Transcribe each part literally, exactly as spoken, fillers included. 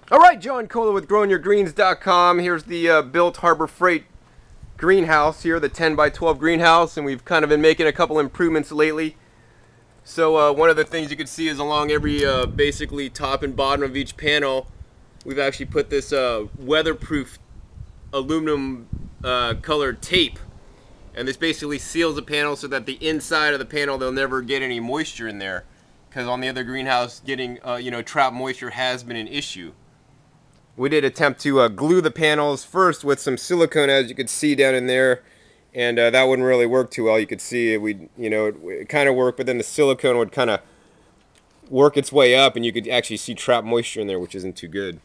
All right, John Kohler with growing your greens dot com. Here's the uh, built Harbor Freight greenhouse here, the ten by twelve greenhouse, and we've kind of been making a couple improvements lately. So uh, one of the things you can see is along every uh, basically top and bottom of each panel, we've actually put this uh, weatherproof aluminum uh, colored tape, and this basically seals the panel so that the inside of the panel, they'll never get any moisture in there, because on the other greenhouse, getting uh, you know trapped moisture has been an issue. We did attempt to uh, glue the panels first with some silicone, as you could see down in there, and uh, that wouldn't really work too well. You could see it, we, you know, it, it kind of worked, but then the silicone would kind of work its way up, and you could actually see trapped moisture in there, which isn't too good.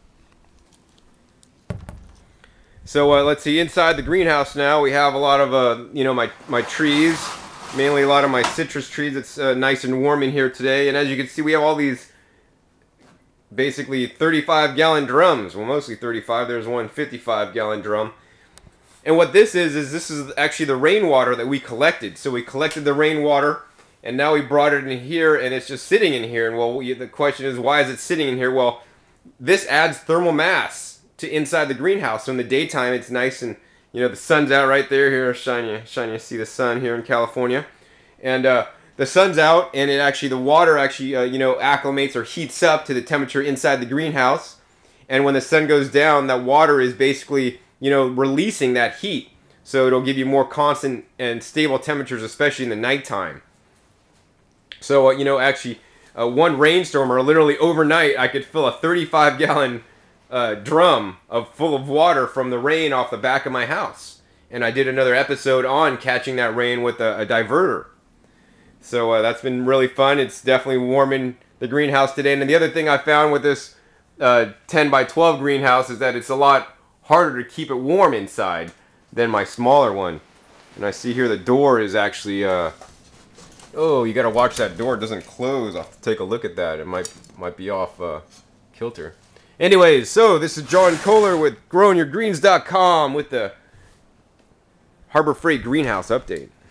So uh, let's see, inside the greenhouse now, we have a lot of, uh, you know, my my trees, mainly a lot of my citrus trees. It's uh, nice and warm in here today, and as you can see, we have all these basically thirty-five gallon drums. Well, mostly thirty-five. There's one fifty-five gallon drum. And what this is, is this is actually the rainwater that we collected. So we collected the rainwater, and now we brought it in here, and it's just sitting in here. And well, we, the question is, why is it sitting in here? Well, this adds thermal mass to inside the greenhouse. So in the daytime, it's nice, and you know the sun's out right there. Here, shine you, shine you see the sun here in California, and uh, the sun's out, and it actually, the water actually, uh, you know, acclimates or heats up to the temperature inside the greenhouse. And when the sun goes down, that water is basically, you know, releasing that heat. So it'll give you more constant and stable temperatures, especially in the nighttime. So, uh, you know, actually, uh, one rainstorm, or literally overnight, I could fill a thirty-five gallon uh, drum of full of water from the rain off the back of my house. And I did another episode on catching that rain with a, a diverter. So uh, that's been really fun. It's definitely warming the greenhouse today. And then the other thing I found with this uh, ten by twelve greenhouse is that it's a lot harder to keep it warm inside than my smaller one. And I see here the door is actually, uh, oh, you got to watch that door. It doesn't close. I'll have to take a look at that. It might might be off uh, kilter. Anyways, so this is John Kohler with growing your greens dot com with the Harbor Freight greenhouse update.